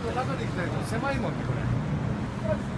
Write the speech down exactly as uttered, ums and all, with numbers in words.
と中で行きたいと狭いもんねこれ。